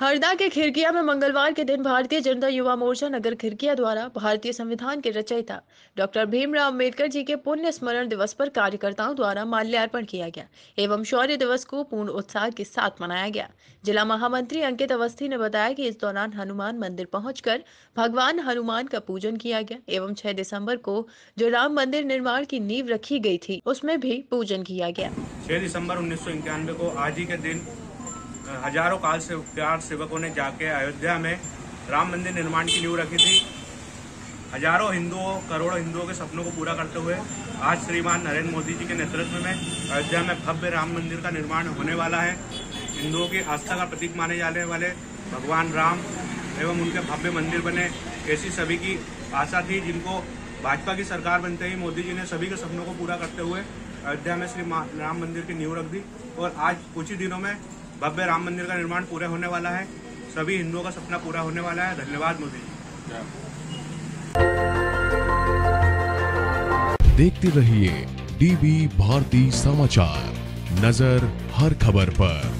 हरदा के खिड़किया में मंगलवार के दिन भारतीय जनता युवा मोर्चा नगर खिड़किया द्वारा भारतीय संविधान के रचयिता डॉक्टर भीमराव अम्बेडकर जी के पुण्य स्मरण दिवस पर कार्यकर्ताओं द्वारा माल्यार्पण किया गया एवं शौर्य दिवस को पूर्ण उत्साह के साथ मनाया गया। जिला महामंत्री अंकित अवस्थी ने बताया कि इस दौरान हनुमान मंदिर पहुंचकर भगवान हनुमान का पूजन किया गया एवं 6 दिसंबर को जो राम मंदिर निर्माण की नींव रखी गई थी उसमें भी पूजन किया गया। 6 दिसंबर 1991 को आज ही के दिन हजारों काल से कार सेवकों ने जाके अयोध्या में राम मंदिर निर्माण की नींव रखी थी। हजारों हिंदुओं, करोड़ों हिंदुओं के सपनों को पूरा करते हुए आज श्रीमान नरेंद्र मोदी जी के नेतृत्व में अयोध्या में भव्य राम मंदिर का निर्माण होने वाला है। हिंदुओं की आस्था का प्रतीक माने जाने वाले भगवान राम एवं उनके भव्य मंदिर बने, ऐसी सभी की आशा थी, जिनको भाजपा की सरकार बनते ही मोदी जी ने सभी के सपनों को पूरा करते हुए अयोध्या में श्री राम मंदिर की नींव रख दी और आज कुछ ही दिनों में भव्य राम मंदिर का निर्माण पूरा होने वाला है। सभी हिंदुओं का सपना पूरा होने वाला है। धन्यवाद मोदी जी। देखते रहिए डीबी भारती समाचार, नजर हर खबर पर।